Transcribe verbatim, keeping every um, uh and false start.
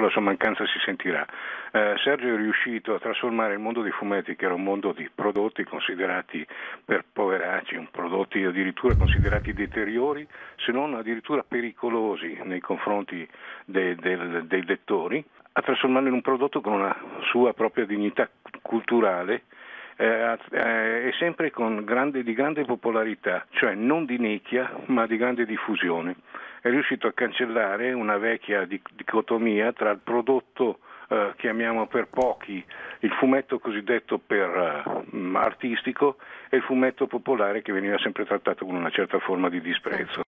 la sua mancanza si sentirà. Eh, Sergio è riuscito a trasformare il mondo dei fumetti, che era un mondo di prodotti considerati per poveracci, un prodotti addirittura considerati deteriori, se non addirittura pericolosi nei confronti dei, dei, dei lettori, a trasformarlo in un prodotto con una sua propria dignità culturale, eh, eh, e sempre con grande, di grande popolarità, cioè non di nicchia ma di grande diffusione. È riuscito a cancellare una vecchia dicotomia tra il prodotto, eh, chiamiamo per pochi, il fumetto cosiddetto per uh, artistico, e il fumetto popolare, che veniva sempre trattato con una certa forma di disprezzo.